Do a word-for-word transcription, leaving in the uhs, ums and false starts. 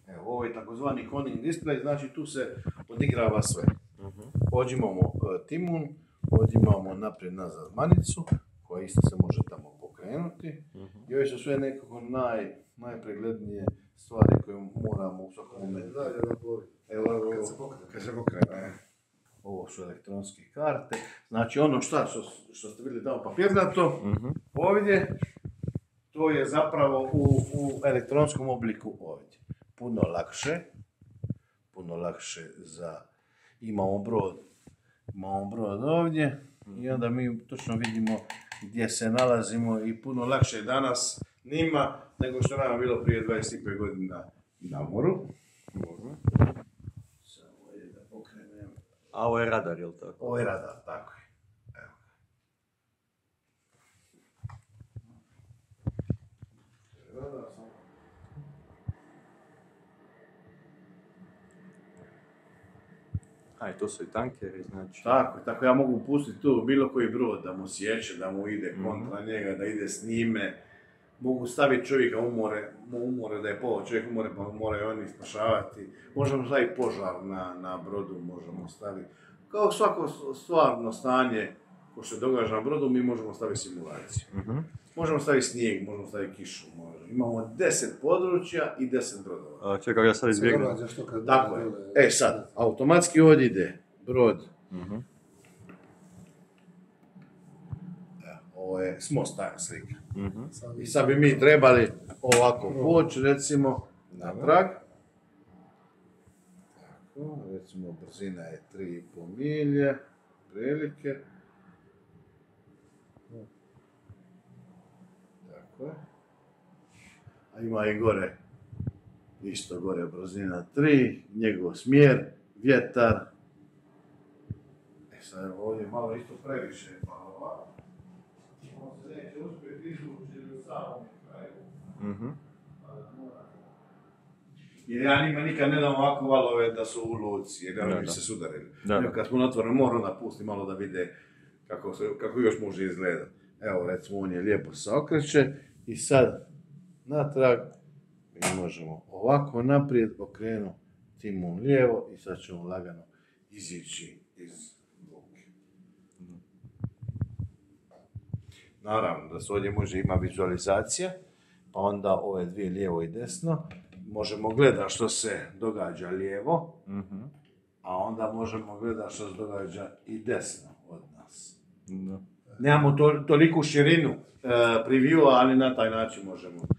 Evo, ovo je takozvani Koning display, znači tu se odigrava sve. Uh-huh. Ovdje imamo uh, timun, ovdje imamo naprijed nazad manicu, koja isto se može tamo pokrenuti. Uh-huh. I ove su sve nekako naj, najpreglednije stvari koje moramo u svakom momentu. Evo, evo, kad se pokrene. Kad se pokrene. Ovo su elektronske karte. Znači ono šta, što, što ste vidjeli tamo papirnato, uh-huh. ovdje, to je zapravo u, u elektronskom obliku ovdje. Puno lakše, puno lakše za, imamo brod, imamo brod ovdje i onda mi točno vidimo gdje se nalazimo i puno lakše danas nima nego što nam je bilo prije dvadeset pet godina na moru. Uh-huh. Samo je da pokrenem. A ovo je radar, je li tako? Ovo je radar, tako je. Evo. Radar sam. A i to su i tankeri, znači... Tako, tako ja mogu pustiti tu bilo koji brod da mu sjeće, da mu ide kontra mm-hmm. njega, da ide s njime. Mogu staviti čovjeka umore, umore da je pola čovjek umore pa moraju oni spašavati. Možemo staviti požar na, na brodu, možemo staviti. Kao svako stvarno stanje ko se događa na brodu, mi možemo staviti simulaciju. Mm-hmm. Možemo staviti snijeg, možemo staviti kišu. Možemo. Imamo deset područja i deset brodova. A čekaj, ja sad izbjegnem. Tako je. E sad, automatski ovdje ide brod. Mm-hmm. Ovo je s mosta slika. Mm-hmm. I sad bi mi trebali ovako poći, recimo, natrag. Tako, recimo, brzina je tri i pol milje, prilike. Tako je. A ima i gore, isto gore brzina tri, njegov smjer, vjetar. E sad ovdje malo isto previše, malo ovako. On se neće uspjeti izvući u samom kraju. Mm-hmm. Jer ja njima nikad ne dam ovako valove da su u luci, jer oni bi se sudarili. Kad smo na otvorenom moru, onda pusti malo da vide kako, se, kako još može izgledati. Evo, recimo, on je lijepo se okreće i sad natrag mi možemo ovako naprijed okrenuti timun lijevo i sad ćemo lagano izići iz luke. Naravno da se ovdje može ima vizualizacija, pa onda ove dvije lijevo i desno. Možemo gledati što se događa lijevo, mm-hmm. a onda možemo gledati što se događa i desno od nas. Mm-hmm. Nemamo to, toliku širinu uh, preview, ali na taj način možemo.